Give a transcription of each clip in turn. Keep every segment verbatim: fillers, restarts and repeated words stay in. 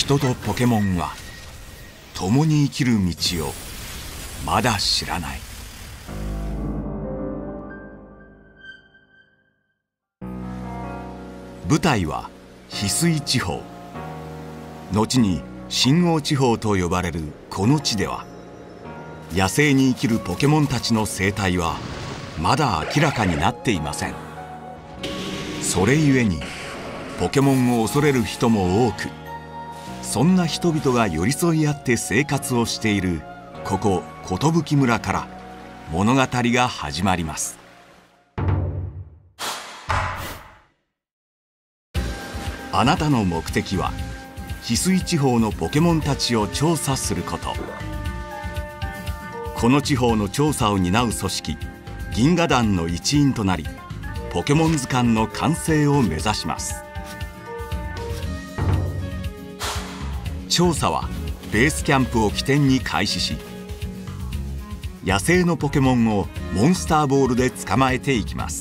人とポケモンは共に生きる道をまだ知らない。舞台は翡翠地方、後に深王地方と呼ばれるこの地では、野生に生きるポケモンたちの生態はまだ明らかになっていません。それゆえにポケモンを恐れる人も多く、そんな人々が寄り添い合って生活をしているここ寿村から物語が始まります。あなたの目的は翡翠地方のポケモンたちを調査すること。この地方の調査を担う組織銀河団の一員となり、ポケモン図鑑の完成を目指します。調査はベースキャンプを起点に開始し、野生のポケモンをモンスターボールで捕まえていきます。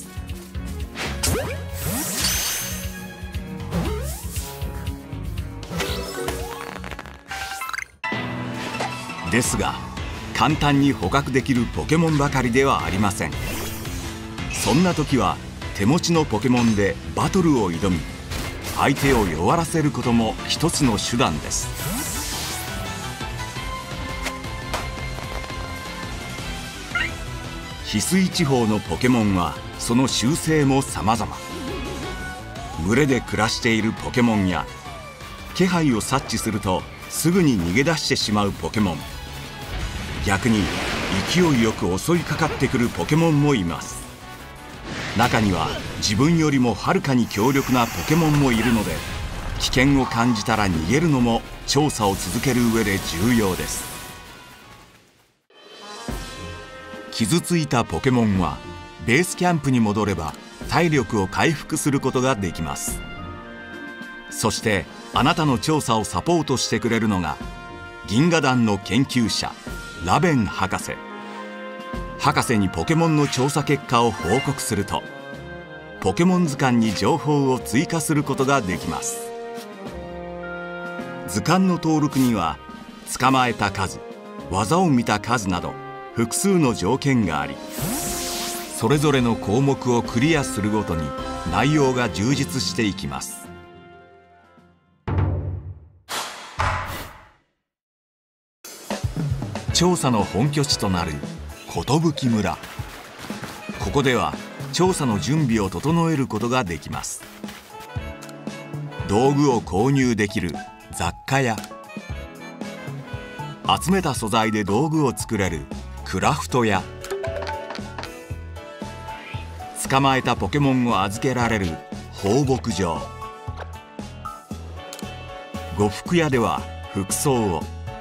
ですが簡単に捕獲できるポケモンばかりではありません。そんな時は手持ちのポケモンでバトルを挑み、相手を弱らせることも一つの手段です。翡翠地方のポケモンはその習性も様々。群れで暮らしているポケモンや、気配を察知するとすぐに逃げ出してしまうポケモン、逆に勢いよく襲いかかってくるポケモンもいます。中には自分よりもはるかに強力なポケモンもいるので、危険を感じたら逃げるのも調査を続ける上で重要です。傷ついたポケモンはベースキャンプに戻れば体力を回復することができます。そしてあなたの調査をサポートしてくれるのが銀河団の研究者ラベン博士。博士にポケモンの調査結果を報告すると、ポケモン図鑑に情報を追加することができます。図鑑の登録には捕まえた数、技を見た数など複数の条件があり、それぞれの項目をクリアするごとに内容が充実していきます。調査の本拠地となる寿村。ここでは調査の準備を整えることができます。道具を購入できる雑貨屋、集めた素材で道具を作れるクラフト屋、捕まえたポケモンを預けられる放牧場、呉服屋では服装を、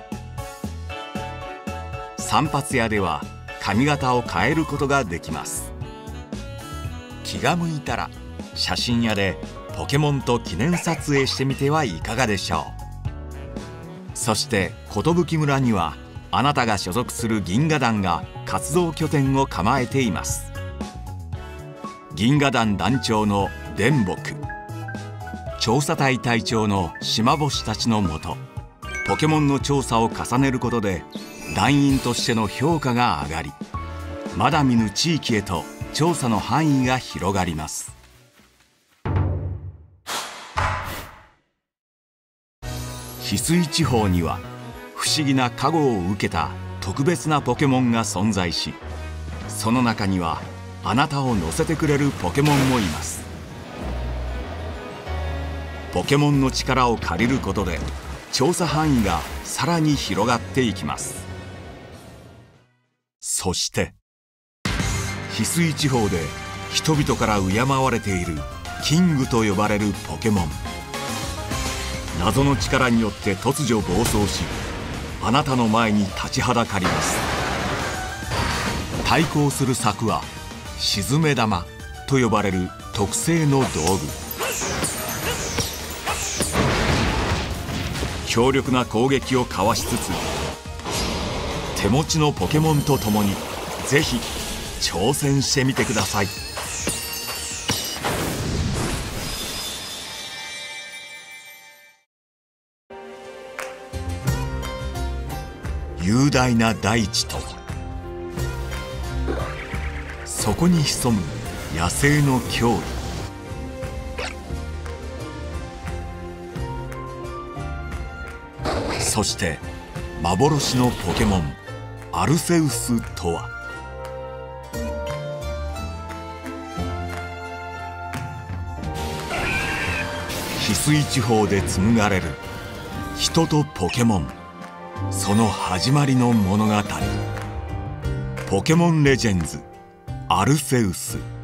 散髪屋では髪型を変えることができます。気が向いたら写真屋でポケモンと記念撮影してみてはいかがでしょう。そして寿村にはあなたが所属する銀河団が活動拠点を構えています。銀河団団長の電木、調査隊隊長の島星たちのもと、ポケモンの調査を重ねることで団員としての評価が上がり、まだ見ぬ地域へと調査の範囲が広がります。翡翠地方には不思議な加護を受けた特別なポケモンが存在し、その中にはあなたを乗せてくれるポケモンもいます。ポケモンの力を借りることで調査範囲がさらに広がっていきます。そして翡翠地方で人々から敬われているキングと呼ばれるポケモン、謎の力によって突如暴走し、あなたの前に立ちはだかります。対抗する策は沈め玉と呼ばれる特製の道具。強力な攻撃をかわしつつ、手持ちのポケモンと共にぜひ挑戦してみてください。 雄大な大地とそこに潜む野生の脅威。そして幻のポケモンアルセウスとは。翡翠地方で紡がれる人とポケモン、その始まりの物語。ポケモンレジェンズアルセウス。